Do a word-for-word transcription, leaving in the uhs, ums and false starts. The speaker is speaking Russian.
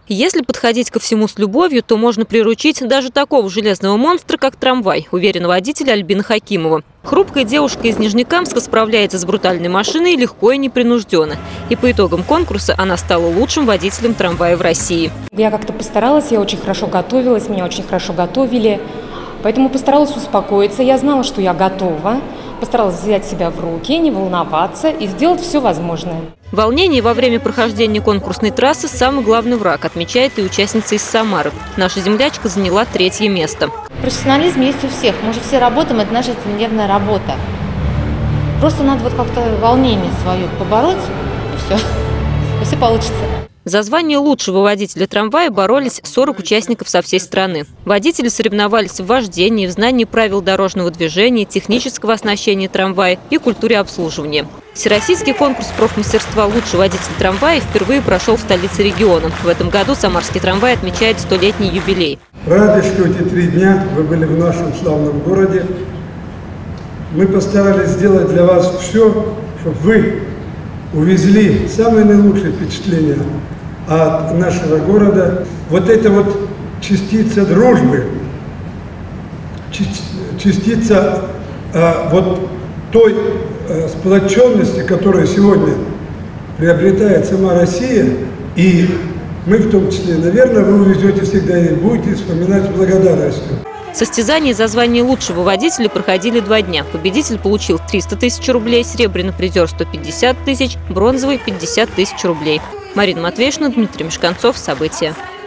Если подходить ко всему с любовью, то можно приручить даже такого железного монстра, как трамвай, уверена водитель Альбина Хакимова. Хрупкая девушка из Нижнекамска справляется с брутальной машиной легко и непринужденно. И по итогам конкурса она стала лучшим водителем трамвая в России. Я как-то постаралась, я очень хорошо готовилась, меня очень хорошо готовили. Поэтому постаралась успокоиться, я знала, что я готова. Постаралась взять себя в руки, не волноваться и сделать все возможное. Волнение во время прохождения конкурсной трассы – самый главный враг, отмечает и участница из Самары. Наша землячка заняла третье место. Профессионализм есть у всех. Мы же все работаем, это наша ежедневная работа. Просто надо вот как-то волнение свое побороть, и все. И все получится. За звание лучшего водителя трамвая боролись сорок участников со всей страны. Водители соревновались в вождении, в знании правил дорожного движения, технического оснащения трамвая и культуре обслуживания. Всероссийский конкурс профмастерства «Лучший водитель трамвая» впервые прошел в столице региона. В этом году самарский трамвай отмечает столетний юбилей. Рады, что эти три дня вы были в нашем славном городе. Мы постарались сделать для вас все, чтобы вы увезли самые наилучшие впечатления от нашего города. Вот эта вот частица дружбы, частица а, вот той а, сплоченности, которую сегодня приобретает сама Россия, и мы в том числе, наверное, вы увезете всегда и будете вспоминать с благодарностью. Состязания за звание лучшего водителя проходили два дня. Победитель получил триста тысяч рублей, серебряный призер – сто пятьдесят тысяч, бронзовый – пятьдесят тысяч рублей. Марина Матвеевна, Дмитрий Мешканцов. События.